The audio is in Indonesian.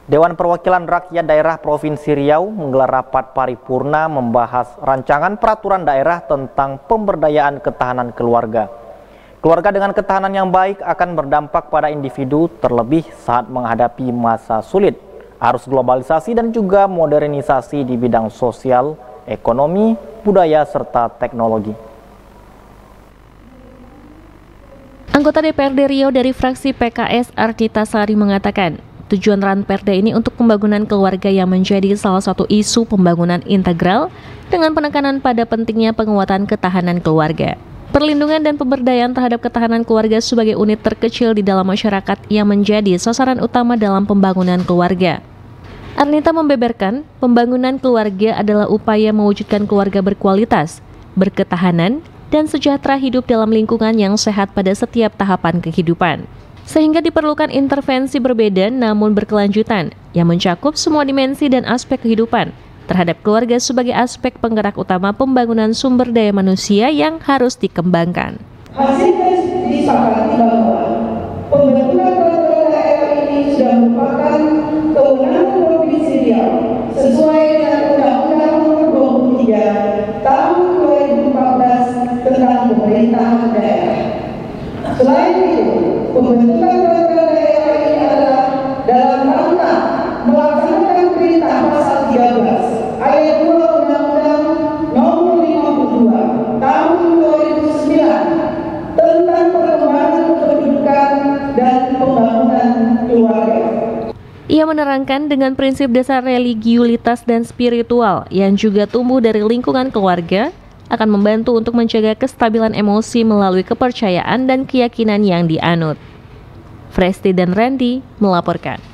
Dewan Perwakilan Rakyat Daerah Provinsi Riau menggelar rapat paripurna membahas rancangan peraturan daerah tentang pemberdayaan ketahanan keluarga. Keluarga dengan ketahanan yang baik akan berdampak pada individu terlebih saat menghadapi masa sulit, arus globalisasi dan juga modernisasi di bidang sosial, ekonomi, budaya, serta teknologi. Anggota DPRD Riau dari fraksi PKS Ardita Sari mengatakan, tujuan Ranperda ini untuk pembangunan keluarga yang menjadi salah satu isu pembangunan integral dengan penekanan pada pentingnya penguatan ketahanan keluarga. Perlindungan dan pemberdayaan terhadap ketahanan keluarga sebagai unit terkecil di dalam masyarakat yang menjadi sasaran utama dalam pembangunan keluarga. Arnita membeberkan, pembangunan keluarga adalah upaya mewujudkan keluarga berkualitas, berketahanan, dan sejahtera hidup dalam lingkungan yang sehat pada setiap tahapan kehidupan. Sehingga diperlukan intervensi berbeda namun berkelanjutan yang mencakup semua dimensi dan aspek kehidupan terhadap keluarga sebagai aspek penggerak utama pembangunan sumber daya manusia yang harus dikembangkan. Hasilnya disepakati bahwa pembentukan peraturan daerah ini sudah merupakan kewenangan Provinsi Riau sesuai dengan Undang-Undang Nomor 23 Tahun 2014 tentang pemerintahan daerah. Selain itu, pembentukan peraturan daerah ini adalah dalam rangka melaksanakan perintah pasal 13 ayat 2 Undang-Undang Nomor 52 Tahun 2009 tentang perkembangan kependudukan dan pembangunan keluarga. Ia menerangkan dengan prinsip dasar religiulitas dan spiritual yang juga tumbuh dari lingkungan keluarga, akan membantu untuk menjaga kestabilan emosi melalui kepercayaan dan keyakinan yang dianut. Fresti dan Randy melaporkan.